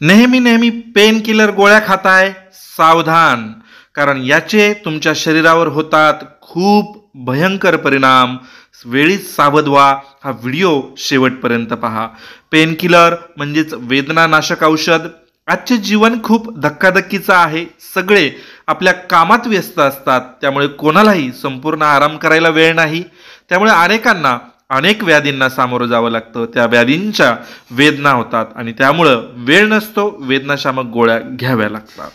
नेहमी नेहमी pain killer गोळ्या खाताय, सावधान. कारण याचे तुमच्या शरीरावर होतात खूप भयंकर परिणाम. वेळीच सावध व्हा. हा व्हिडिओ शेवटपर्यंत पहा. पेन किलर म्हणजेच वेदनानाशक औषध. आजचे जीवन खूप धक्काधक्कीचं आहे. सगळे आपल्या कामात व्यस्त असतात, त्यामुळे कोणालाही संपूर्ण आराम करायला वेळ नाही. त्यामुळे अनेकांना अनेक व्याधींना सामोरं जावं लागतं. त्या व्याधींच्या वेदना होतात आणि त्यामुळं वेळ नसतो, वेदनाशामक गोळ्या घ्याव्या लागतात.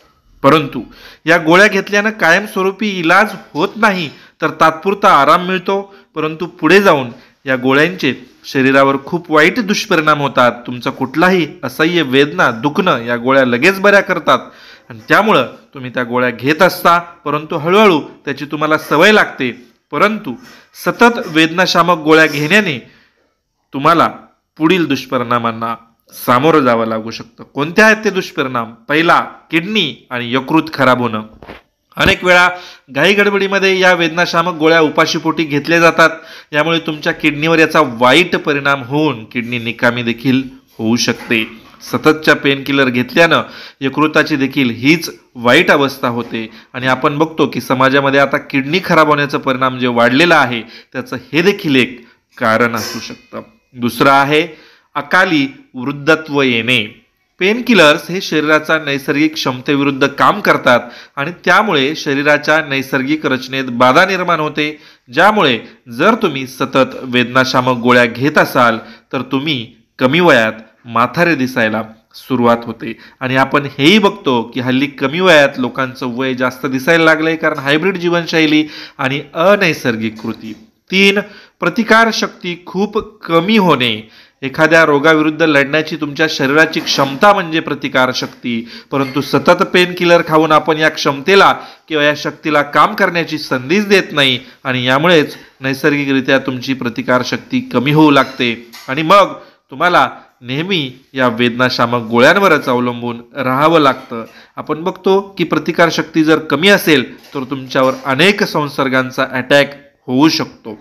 परंतु या गोळ्या घेतल्यानं कायमस्वरूपी इलाज होत नाही, तर तात्पुरता आराम मिळतो. परंतु पुढे जाऊन या गोळ्यांचे शरीरावर खूप वाईट दुष्परिणाम होतात. तुमचा कुठलाही असह्य वेदना, दुखणं या गोळ्या लगेच बऱ्या करतात आणि त्यामुळं तुम्ही त्या गोळ्या घेत असता. परंतु हळूहळू त्याची तुम्हाला सवय लागते. परंतु सतत वेदनाशामक गोळ्या घेण्याने तुम्हाला पुढील दुष्परिणामांना सामोरं जावं लागू शकतं. कोणत्या आहेत ते दुष्परिणाम? पहिला, किडनी आणि यकृत खराब होणं. अनेक वेळा घाई गडबडीमध्ये या वेदनाशामक गोळ्या उपाशीपोटी घेतल्या जातात. यामुळे तुमच्या किडनीवर याचा वाईट परिणाम होऊन किडनी निकामी देखील होऊ शकते. सततच्या पेन किलर घेतल्यानं यकृताची देखील हीच वाईट अवस्था होते आणि आपण बघतो की समाजामध्ये आता किडनी खराब होण्याचा परिणाम जे वाढलेला आहे, त्याचं हे देखील एक कारण असू शकतं. दुसरं आहे अकाली वृद्धत्व येणे. पेन किलर्स हे शरीराच्या नैसर्गिक क्षमतेविरुद्ध काम करतात आणि त्यामुळे शरीराच्या नैसर्गिक रचनेत बाधा निर्माण होते. ज्यामुळे जर तुम्ही सतत वेदनाशामक गोळ्या घेत असाल तर तुम्ही कमी वयात म्हातारे दिसायला सुरुवात होते. आणि आपण हेही बघतो की हल्ली कमी वयात लोकांचं वय जास्त दिसायला लागलंय, कारण हायब्रिड जीवनशैली आणि अनैसर्गिक कृती. 3, प्रतिकारशक्ती खूप कमी होणे. एखाद्या रोगाविरुद्ध लढण्याची तुमच्या शरीराची क्षमता म्हणजे प्रतिकारशक्ती. परंतु सतत पेन किलर खाऊन आपण या क्षमतेला किंवा या शक्तीला काम करण्याची संधीच देत नाही आणि यामुळेच नैसर्गिकरित्या तुमची प्रतिकारशक्ती कमी होऊ लागते आणि मग तुम्हाला नेहमी या वेदनाशामक गोळ्यांवरच अवलंबून राहावं लागतं. आपण बघतो की प्रतिकारशक्ती जर कमी असेल तर तुमच्यावर अनेक संसर्गांचा अटॅक होऊ शकतो.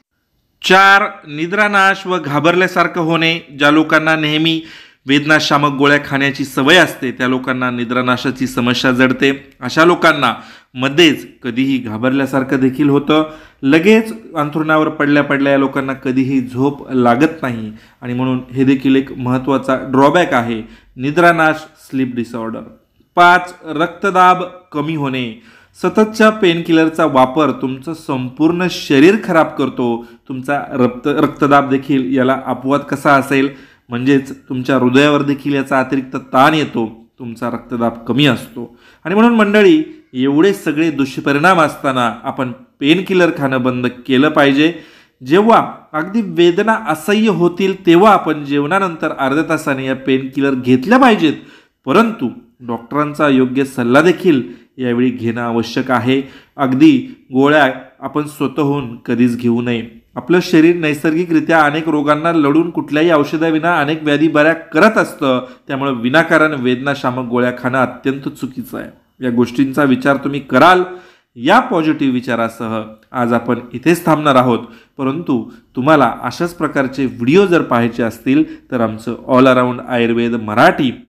4, निद्रानाश व घाबरल्यासारखं होणे. ज्या लोकांना नेहमी वेदनाशामक गोळ्या खाण्याची सवय असते त्या लोकांना निद्रानाशाची समस्या जडते. अशा लोकांना मध्येच कधीही घाबरल्यासारखं देखील होतं. लगेच अंथरुणावर पडल्या पडल्या या लोकांना कधीही झोप लागत नाही आणि म्हणून हे देखील एक महत्त्वाचा ड्रॉबॅक आहे. निद्रानाश, स्लीप डिसऑर्डर. 5, रक्तदाब कमी होणे. सततच्या पेन किलरचा वापर तुमचं संपूर्ण शरीर खराब करतो. तुमचा रक्तदाब देखील याला अपवाद कसा असेल, म्हणजेच तुमच्या हृदयावर देखील याचा अतिरिक्त ताण येतो. तुमचा रक्तदाब कमी असतो आणि म्हणून मंडळी, एवढे सगळे दुष्परिणाम असताना आपण पेन किलर खाणं बंद केलं पाहिजे. जेव्हा अगदी वेदना असह्य होतील तेव्हा आपण जेवणानंतर अर्ध्या तासाने या पेन किलर घेतल्या पाहिजेत. परंतु डॉक्टरांचा योग्य सल्ला देखील यावेळी घेणं आवश्यक आहे. अगदी गोळ्या आपण स्वतःहून कधीच घेऊ नये. आपलं शरीर नैसर्गिकरित्या अनेक रोगांना लढून कुठल्याही औषधाविना अनेक व्याधी बऱ्या करत असतं. त्यामुळे विनाकारण वेदनाशामक गोळ्या खाणं अत्यंत चुकीचं आहे. या गोष्टींचा विचार तुम्ही कराल. या पॉझिटिव्ह विचारासह आज आपण इथेच थांबणार आहोत. परंतु तुम्हाला अशाच प्रकारचे व्हिडिओ जर पाहायचे असतील तर आमचं ऑल अराउंड आयुर्वेद मराठी